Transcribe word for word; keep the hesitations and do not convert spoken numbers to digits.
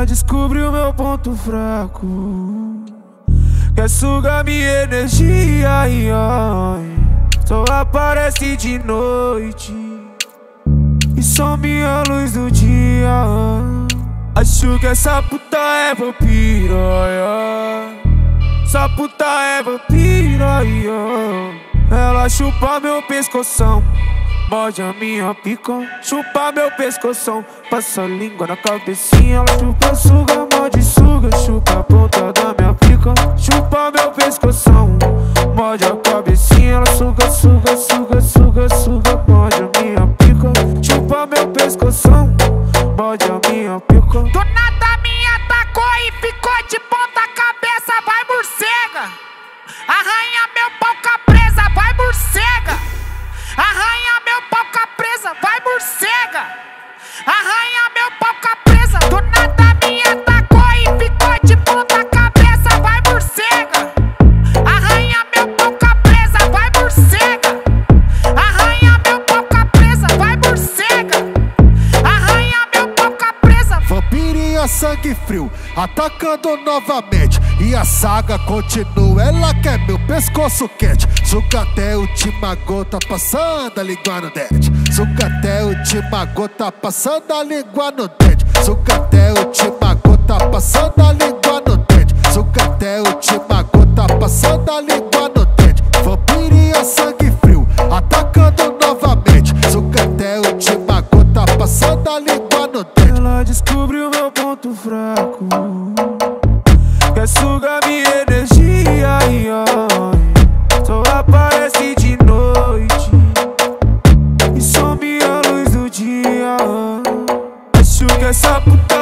Ela descobriu meu ponto fraco, quer sugar minha energia, ai, ai. Só aparece de noite e some a luz do dia. Acho que essa puta é vampira, ai, ai. Essa puta é vampira, ai, ai. Ela chupa meu pescoção, morde a minha pica. Chupa meu pescoção, passa a língua na cabecinha. Ela chupa, suga, morde, suga, chupa a ponta da minha pica. Chupa meu pescoção, morde a cabecinha. Ela suga, suga, suga, suga, suga, morde a minha pica. Chupa meu pescoção, morde a minha pica. Do nada me atacou e ficou de ponta cabeça. Vai, morcega, arranha meu pau com a presa. Vai, morcega, arranha meu pau com a presa. Vai, morcega, arranha meu pau com a presa. Do nada me atacou e ficou de ponta cabeça. Vai, morcega, arranha meu pau com a presa. Vai, morcega, arranha meu pau com a presa. Vai, morcega, arranha meu pau com a presa. Vampirinha sangue frio, atacando novamente. E a saga continua, ela quer meu pescoço quente. Suga até a última gota, passando a língua no dente. Suga até a última gota, passando a língua no dente. Suga até a última gota, passando a língua no dente. Suga até a última gota, passando a língua no dente. Vampirinha sangue frio, atacando novamente. Suga até a última gota, passando a língua no dente. Ela descobriu meu ponto fraco, quer sugar minha energia, ai, ai. Só aparece de noite e some a luz do dia. Acho que essa puta